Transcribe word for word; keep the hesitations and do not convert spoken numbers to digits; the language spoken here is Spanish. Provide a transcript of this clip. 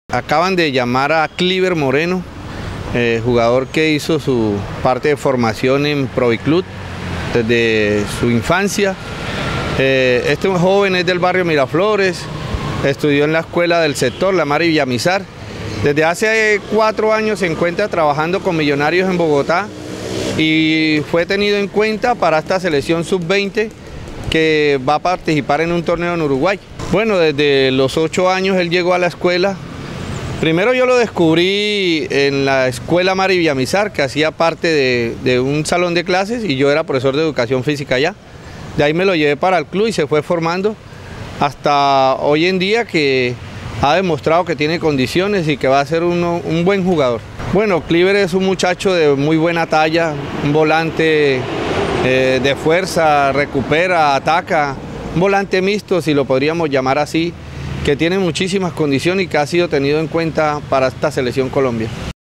Acaban de llamar a Cliver Moreno, eh, jugador que hizo su parte de formación en Proviclub desde su infancia. Eh, este joven es del barrio Miraflores, estudió en la escuela del sector, la Mari Villamizar. Desde hace cuatro años se encuentra trabajando con Millonarios en Bogotá y fue tenido en cuenta para esta selección sub veinte que va a participar en un torneo en Uruguay. Bueno, desde los ocho años él llegó a la escuela. Primero yo lo descubrí en la escuela Mari Villamizar, que hacía parte de, de un salón de clases y yo era profesor de educación física allá. De ahí me lo llevé para el club y se fue formando hasta hoy en día, que ha demostrado que tiene condiciones y que va a ser uno, un buen jugador. Bueno, Cliver es un muchacho de muy buena talla, un volante eh, de fuerza, recupera, ataca, un volante mixto, si lo podríamos llamar así, que tiene muchísimas condiciones y que ha sido tenido en cuenta para esta selección Colombia.